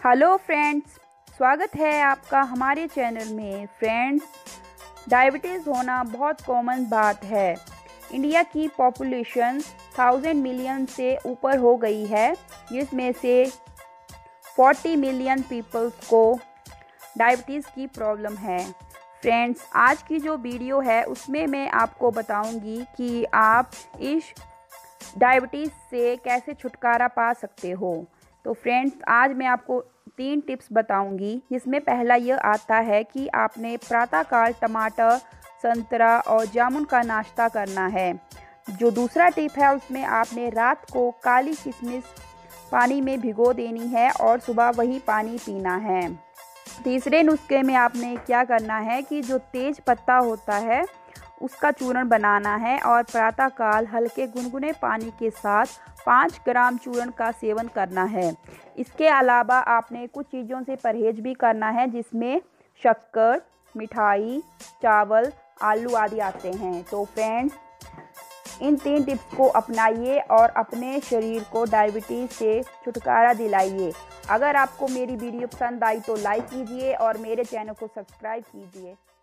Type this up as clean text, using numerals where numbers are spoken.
Hello friends, स्वागत है आपका हमारे चैनल में। फ्रेंड्स, डायबिटीज़ होना बहुत कॉमन बात है। इंडिया की पॉपुलेशन 1000 मिलियन से ऊपर हो गई है, जिसमें से 40 मिलियन पीपल्स को डायबिटीज़ की प्रॉब्लम है। फ्रेंड्स, आज की जो वीडियो है उसमें मैं आपको बताऊंगी कि आप इस डायबिटीज़ से कैसे छुटकारा पा सकते हो। तो फ्रेंड्स, आज मैं आपको 3 टिप्स बताऊंगी, जिसमें पहला यह आता है कि आपने प्रातःकाल टमाटर, संतरा और जामुन का नाश्ता करना है। जो दूसरा टिप है उसमें आपने रात को काली किशमिश पानी में भिगो देनी है और सुबह वही पानी पीना है। तीसरे नुस्खे में आपने क्या करना है कि जो तेज पत्ता होता है उसका चूर्ण बनाना है और प्रातःकाल हल्के गुनगुने पानी के साथ 5 ग्राम चूर्ण का सेवन करना है। इसके अलावा आपने कुछ चीज़ों से परहेज भी करना है, जिसमें शक्कर, मिठाई, चावल, आलू आदि आते हैं। तो फ्रेंड्स, इन 3 टिप्स को अपनाइए और अपने शरीर को डायबिटीज़ से छुटकारा दिलाइए। अगर आपको मेरी वीडियो पसंद आई तो लाइक कीजिए और मेरे चैनल को सब्सक्राइब कीजिए।